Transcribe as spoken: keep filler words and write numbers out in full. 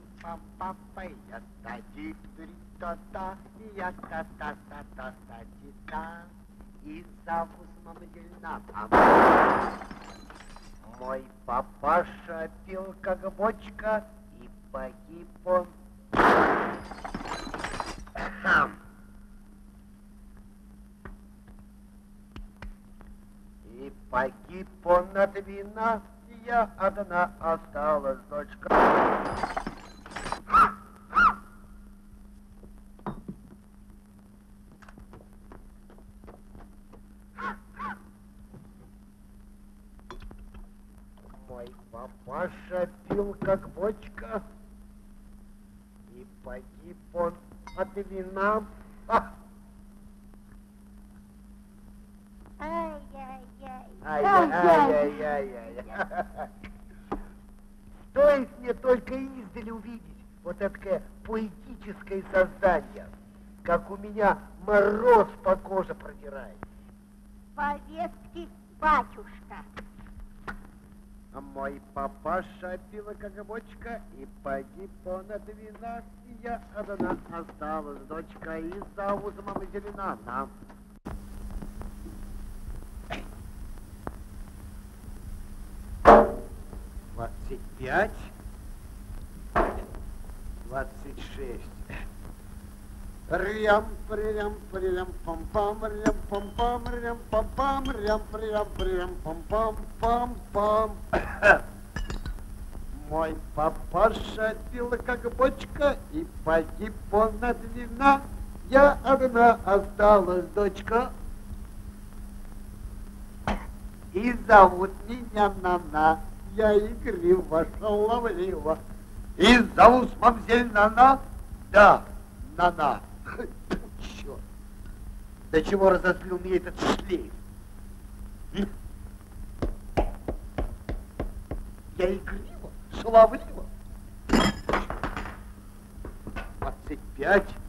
пам пам пам я та ди три та та я та та та та та ди та и за вкусом дельна. Мой папаша пил как бочка, и погиб он. И погиб он от вина, я одна осталась, дочка. Мой папаша пил как бочка, и погиб он от вина. Ай-яй-яй. Ай-яй-яй-яй-яй. Стоит мне только издали увидеть вот это поэтическое создание, как у меня мороз по коже продирает. Повестки, батюшка. А мой папаша пил как бочка, и погиб он от вина, и я одна осталась, дочка, и за узмом зелена нам. Двадцать пять, двадцать шесть. Рям, прям, прям, пам пам, рям, пам пам, рям, пам пам, рям, прям, прям, пам пам, пам пам. Мой папаша пил как бочка, и погиб он от вина. Я одна осталась, дочка. И зовут меня Нана. Я игриво, шаловливо. И зовут мамзель Нана? Да, Нана. Черт. До чего разозлил меня этот шлейф? М? Я игриво, шаловливо. Двадцать пять.